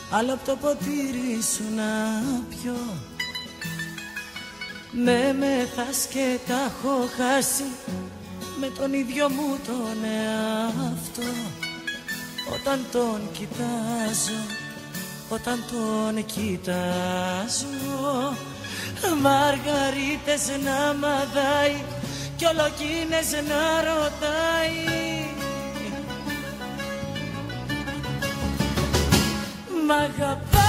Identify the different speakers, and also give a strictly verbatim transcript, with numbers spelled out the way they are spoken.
Speaker 1: άλλο απ' το ποτήρι σου να πιω. Με μεθάς και τα έχω χάσει με τον ίδιο μου τον εαυτό. Όταν τον κοιτάζω, όταν τον κοιτάζω, μαργαρίτες να μαδάει κι ολοκίνες να ρωτάει. Μ' αγαπά